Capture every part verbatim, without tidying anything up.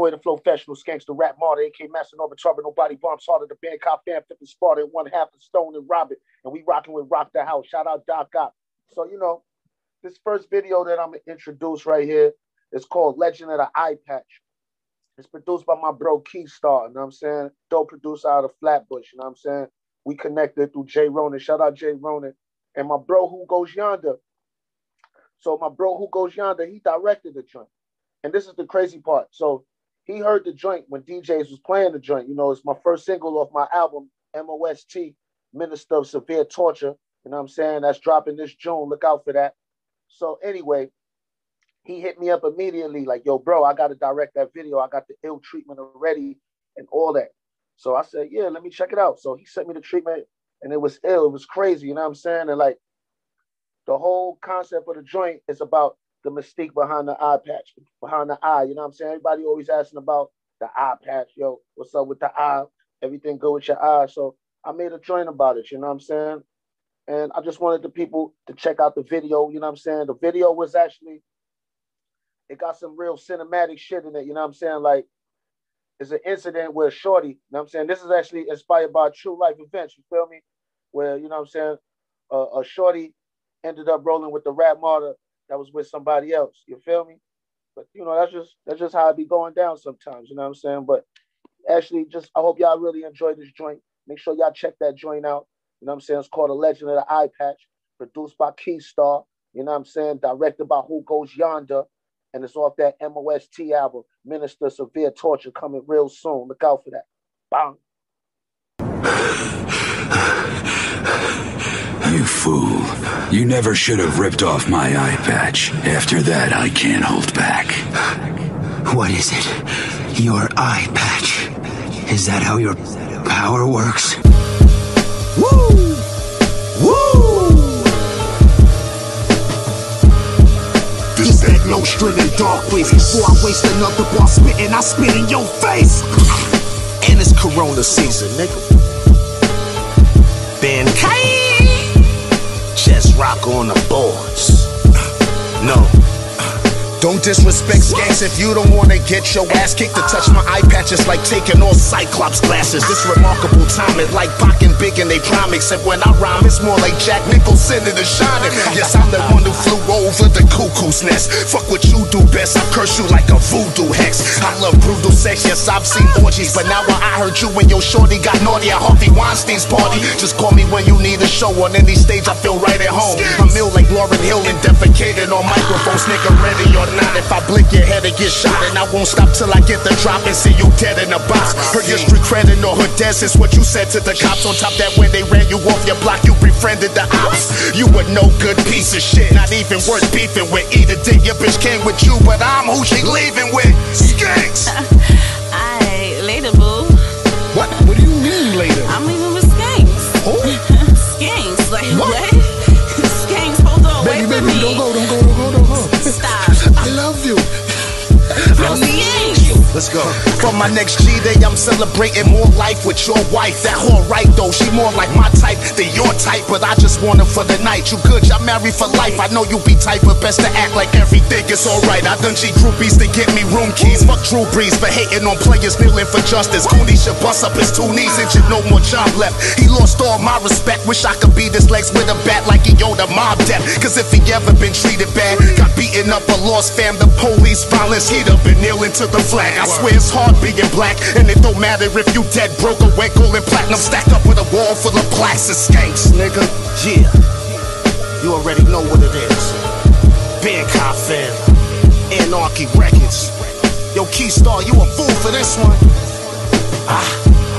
boy, the flow professional, Skanks, the rap martyr, A K Master Nova Trouble, nobody bombs harder, the band cop fam, flipping Sparta, and one half of Stone and Robert, and we rocking with Rock the House. Shout out Doc Op. So, you know, this first video that I'm going to introduce right here is called Legend of the Eye Patch. It's produced by my bro Keystar, you know what I'm saying? Dope producer out of Flatbush, you know what I'm saying? We connected through Jay Ronan. Shout out Jay Ronan. And my bro Who Goes Yonder. So my bro Who Goes Yonder, he directed the joint. And this is the crazy part. So he heard the joint when D Js was playing the joint. You know, it's my first single off my album, M O S T, Minister of Severe Torture. You know what I'm saying? That's dropping this June. Look out for that. So anyway, he hit me up immediately like, yo, bro, I got to direct that video. I got the ill treatment already and all that. So I said, yeah, let me check it out. So he sent me the treatment and it was ill. It was crazy. You know what I'm saying? And like the whole concept of the joint is about the mystique behind the eye patch, behind the eye. You know what I'm saying? Everybody always asking about the eye patch. Yo, what's up with the eye? Everything good with your eye. So I made a joint about it. You know what I'm saying? And I just wanted the people to check out the video. You know what I'm saying? The video was actually, it got some real cinematic shit in it. You know what I'm saying? Like, it's an incident where Shorty, you know what I'm saying? This is actually inspired by true life events. You feel me? Where, you know what I'm saying? Uh, a Shorty ended up rolling with the rap martyr that was with somebody else. You feel me? But you know, that's just that's just how it be going down sometimes. You know what I'm saying? But actually, just I hope y'all really enjoy this joint. Make sure y'all check that joint out. You know what I'm saying? It's called A Legend of the Eye Patch, produced by Keystar. You know what I'm saying? Directed by Who Goes Yonder, and it's off that M O S T album, Minister of Severe Torture, coming real soon. Look out for that. Bang. You fool. You never should have ripped off my eye patch. After that, I can't hold back. What is it? Your eye patch? Is that how your power works? Woo! Woo! This that low string and dark waves. Before I waste another bar spitting, I spit in your face. And it's Corona season, nigga. Ben K. Chess rock on the boards. No. Don't disrespect Skanks if you don't wanna get your ass kicked. To touch my eye patch is like taking off Cyclops glasses. This remarkable timing, like Pac and Big and they prime. Except when I rhyme, it's more like Jack Nicholson in The Shining. Yes, I'm the one who flew over the cuckoo's nest. Fuck what you do best, I curse you like a voodoo hex. I love brutal sex, yes, I've seen orgies. But now I heard you and your shorty got naughty at Harvey Weinstein's party. Just call me when you need a show on any stage, I feel right at home. I'm ill like Lauryn Hill and defecated on microphones. Nigga, ready or not, if I blink your head and get shot, and I won't stop till I get the drop and see you dead in a box. Heard your street credit or her death is what you said to the cops. On top that when they ran you off your block, you befriended the ops. You were no good piece of shit, not even worth beefing with. Either did your bitch came with you, but I'm who she leaving with. Skanks. Aight, later, boo. What? What do you mean later? I'm leaving with Skanks. Who? Skanks, like what? what? Skanks, hold on, Baby, wait for baby, me. don't go, don't go, don't go, don't go. Stop. I love you. I'm Skanks. Let's go. For my next G Day, I'm celebrating more life with your wife. That whole right though, she more like my type than your type. But I just want her for the night. You good, y'all married for life. I know you be tight, but best to act like everything is alright. I done G groupies to get me room keys. Fuck Drew Brees for hating on players kneeling for justice. Cooney should bust up his two knees and shit, no more job left. He lost all my respect. Wish I could beat his legs with a bat like he owed a mob debt. Cause if he ever been treated bad, got beaten up or lost fam, the police violence, he'd have been kneeling to the flag. I swear it's hard being black, and it don't matter if you dead, broke, or wet, gold, and platinum. Stacked up with a wall full of plaques and Skanks, nigga. Yeah, you already know what it is. Bangkok fam, Anarchy Records. Yo, Keystar, you a fool for this one. Ah.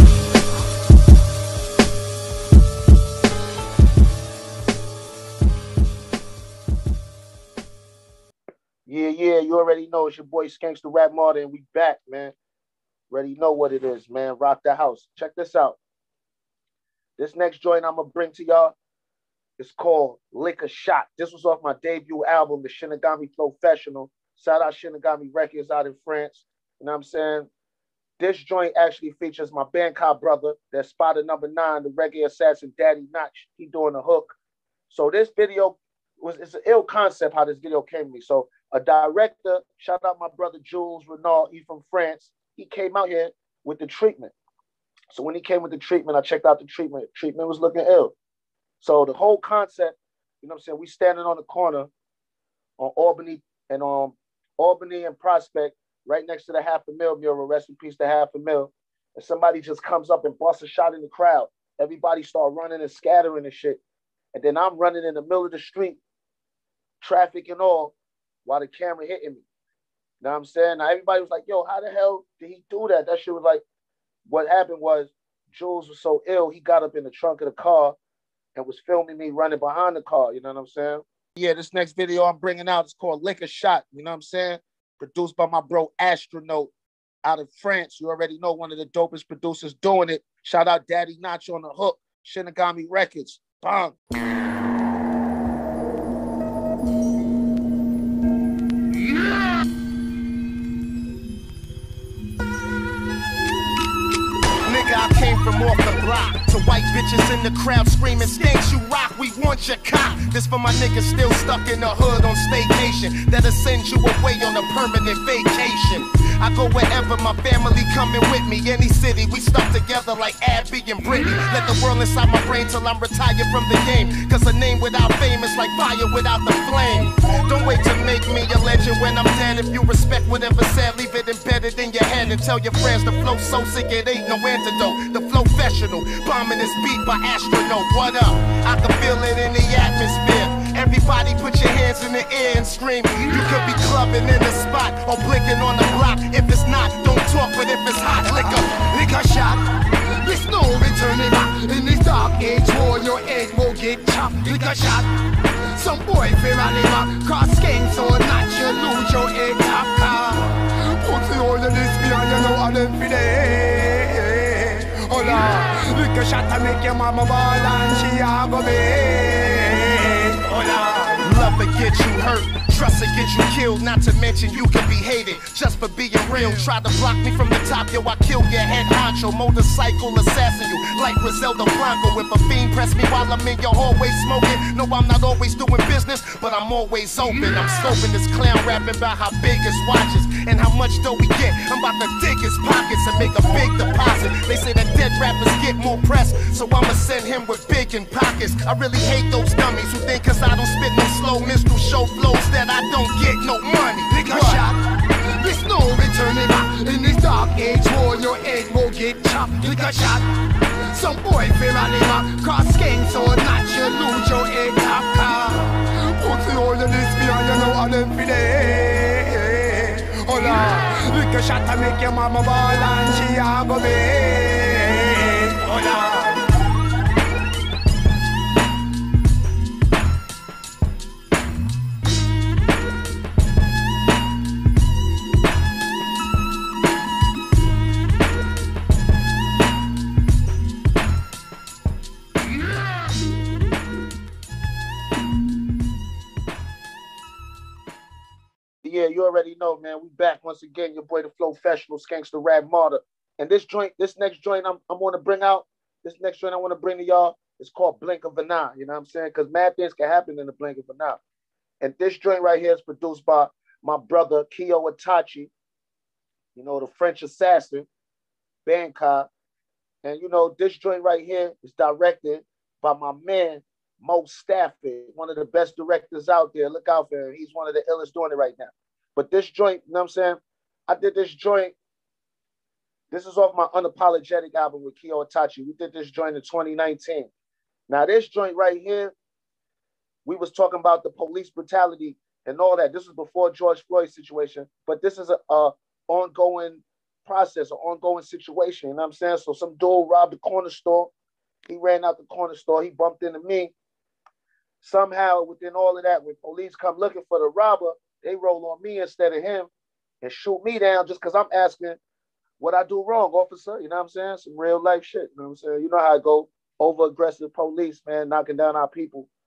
Yeah, yeah, you already know it's your boy Skanks the Rap Martyr, and we back, man. Already know what it is, man. Rock the house. Check this out. This next joint I'm gonna bring to y'all is called Lick a Shot. This was off my debut album, The Shinigami Professional. Shout out Shinigami Records out in France. You know what I'm saying? This joint actually features my Bangkok brother, that spotted number nine, the reggae assassin Daddy Notch. He doing the hook. So this video was, it's an ill concept how this video came to me. So A director, shout out my brother Jules Renaud, he from France. He came out here with the treatment. So when he came with the treatment, I checked out the treatment. Treatment was looking ill. So the whole concept, you know what I'm saying? We standing on the corner on Albany and on um, Albany and Prospect, right next to the Half a Mil mural. Rest in peace to Half a Mil. And somebody just comes up and busts a shot in the crowd. Everybody start running and scattering and shit. And then I'm running in the middle of the street, traffic and all, while the camera hitting me. You know what I'm saying? Now everybody was like, yo, how the hell did he do that? That shit was like, what happened was Jules was so ill, he got up in the trunk of the car and was filming me running behind the car. You know what I'm saying? Yeah, this next video I'm bringing out is called Lick a Shot. You know what I'm saying? Produced by my bro Astronaut out of France. You already know, one of the dopest producers doing it. Shout out Daddy Nacho on the hook. Shinigami Records. Bang. I came from off the block to white bitches in the crowd screaming, Skanks, you rock, we want your cock. This for my niggas still stuck in the hood on staycation, that'll send you away on a permanent vacation. I go wherever, my family coming with me. Any city, we stuck together like Abby and Britney. Let the world inside my brain till I'm retired from the game. Cause a name without fame is like fire without the flame. Don't wait to make me a legend when I'm dead. If you respect whatever said, leave it embedded in your head. And tell your friends the flow so sick it ain't no antidote. The flow professional, bombing this beat by Astronaut. What up? I can feel it in the atmosphere. Everybody put your hands in the air and scream. You could be clubbing in the spot or blinking on the block. If it's not, don't talk, but if it's hot, lick a, lick a shot. There's no returning back. In this dark age war, your head will get chopped. Lick a shot. Some boy feel rally back. Cause Skanks or not, you lose your head top car. Put the all of this behind you know all them for day. Hola, lick a shot to make your mama ball and she a go bed. Hola, love to get you hurt. Trust to get you killed, not to mention you can be hated just for being real. Try to block me from the top, yo, I kill your head honcho. Motorcycle assassin you, like Griselda Blanco. If a fiend press me while I'm in your hallway smoking. No, I'm not always doing business, but I'm always open. I'm scoping this clown rapping about how big his watches and how much dough we get. I'm about to dig his pockets and make a big deposit. They say that dead rappers get more press, so I'ma send him with big in pockets. I really hate those dummies who think cause I don't spit no slow minstrel show flows that I don't get no money. Lick a shot. There's no returning back. In this dark age war, your head will get chopped. Lick a shot. Some boy feel rally back. Cause Skanks or not, you lose your head top car. Put the all of this behind you know all them for day. Hola, lick a shot to make your mama ball and she a go bed. Hola. Yeah, you already know, man. We back once again. Your boy, the Flow Professional, Skanks the Rap Martyr. And this joint, this next joint I'm, I'm going to bring out, this next joint I want to bring to y'all is called Blink of an Eye. You know what I'm saying? Because mad things can happen in the blink of an eye. And this joint right here is produced by my brother, Kyo Itachi, you know, the French assassin, Bangkok. And, you know, this joint right here is directed by my man, Mo Stafford, one of the best directors out there. Look out for him. He's one of the illest doing it right now. But this joint, you know what I'm saying? I did this joint. This is off my Unapologetic album with Kyo Itachi. We did this joint in twenty nineteen. Now, this joint right here, we was talking about the police brutality and all that. This was before George Floyd's situation. But this is a, a ongoing process, an ongoing situation. You know what I'm saying? So some dude robbed the corner store. He ran out the corner store. He bumped into me. Somehow, within all of that, when police come looking for the robber, they roll on me instead of him and shoot me down just because I'm asking what I do wrong, officer. You know what I'm saying? Some real life shit. You know what I'm saying? You know how I go. Over aggressive police, man, knocking down our people.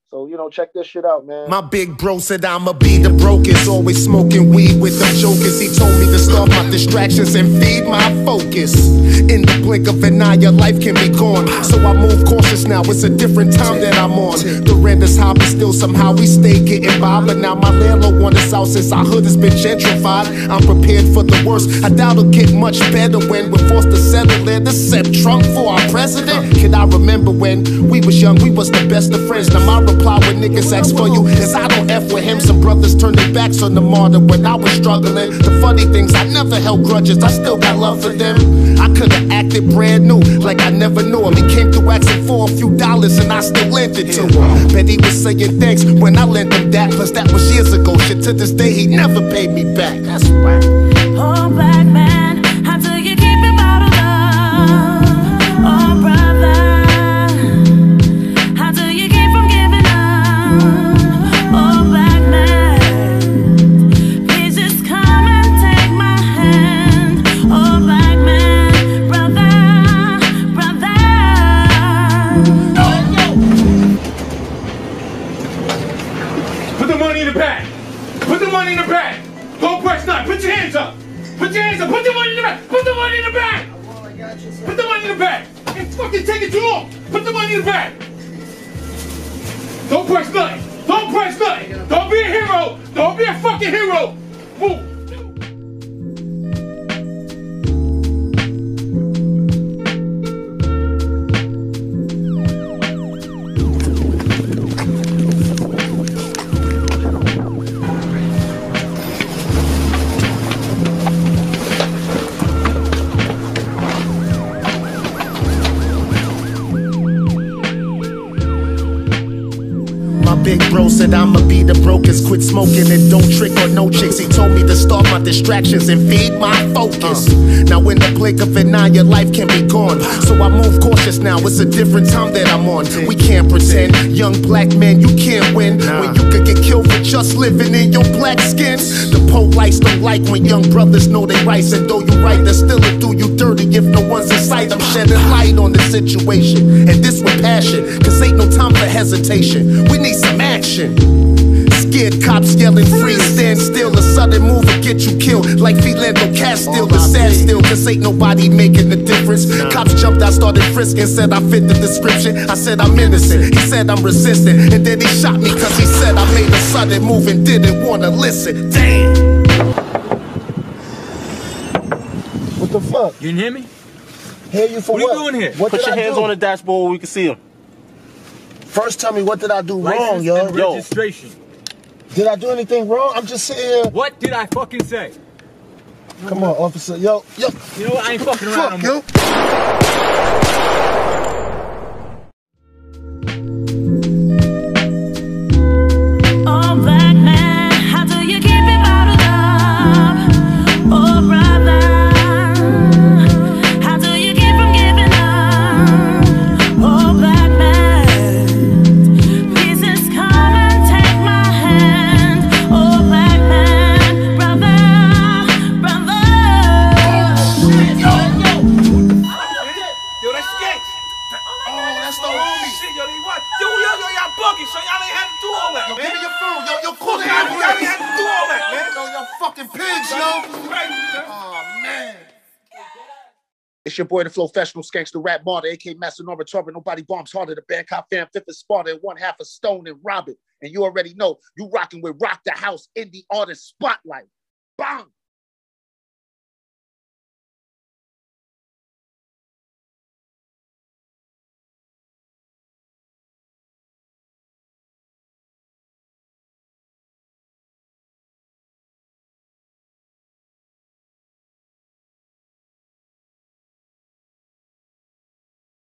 So, you know, check this shit out, man. My big bro said I'ma be the brokest, always smoking weed with them jokers. He told me to stop my distractions and feed my focus. In the blink of an eye, your life can be gone. So I move cautious now, it's a different time that I'm on. The rent is high, but still somehow we stay getting by. But now my landlord want us out since our hood has been gentrified. I'm prepared for the worst, I doubt it'll get much better when we're forced to settle in. The Sep Trump for our president. Can I remember when we was young, we was the best of friends. Now my reply when niggas ask for you is I don't F with him. Some brothers turned their backs on the martyr when I was struggling. The funny things, I never held grudges, I still got love for them. I could've acted brand new, like I never knew him. He came through asking for a few dollars and I still lent it to him. Bet he was saying thanks when I lent him that. Plus that was years ago, shit to this day he never paid me back. That's right. Oh, black man, how do you keep it bottled up? Oh, brother, how do you keep from giving up? Oh, black man, please just come and take my hand. Oh, black man, brother, brother. Put the money in the bag. Put the money in the bag. Don't press nothing. Put your hands up. Put your hands up. Put the money in the bag. Put the money in the bag. Put the money in the bag. It's fucking taking too long. Put the money in the bag. Don't press nothing. Don't press nothing. Don't be a hero. Don't be a fucking hero. Move. Big bro said I'ma be the brokest, quit smoking and don't trick or no chicks. He told me to stop my distractions and feed my focus. Uh. Now in the blink of an eye, your life can be gone. So I move cautious now, it's a different time that I'm on. We can't pretend, young black men, you can't win. Nah. When you could get killed for just living in your black skin. The police don't like when young brothers know they rights. And though you right, they still do you dirty if no one's in sight. I'm shedding light on the situation, and this with passion, cause ain't no time for hesitation. We need some action. Scared cops yelling free, stand still. A sudden move will get you killed, like Philando Castile. The sad still, cause ain't nobody making a difference. Cops jumped out, started frisking, said I fit the description. I said I'm innocent, he said I'm resistant, and then he shot me cause he said I made a sudden move and didn't wanna listen. Damn. What the fuck? You didn't hear me? Hear you for what? What are you doing here? What Put did your I hands do? on the dashboard where we can see them. First, tell me what did I do License wrong, yo? and registration. Did I do anything wrong? I'm just sitting here. What did I fucking say? Come on, officer. Yo, yo. You know what? I ain't fucking around Fuck, no more. Oh, black man, how do you keep it bottled up? Oh, brother, how do you keep from giving up? Oh, black man, please just come and take my hand. Oh, black man, brother, brother. Yo, that's Skanks. Oh, that's the homie. Shit, yo, they what? Yo, yo, yo, y'all bugging, so y'all ain't had to do all that, Yo, man. give me your phone. Yo, yo, pull Fuck it out, out. y'all ain't had to do all that, man. Yo, yo, fucking pigs, yo. Right, Oh, man. It's your boy, the Flow Professional, Skanks, the Rap Martyr, aka Master Norman Torben. Nobody bombs harder. The Bangkok fam, fifth is Sparta, and one half of Stone and Robin. And you already know, you rocking with Rock the House Indie Artist Spotlight. Bang!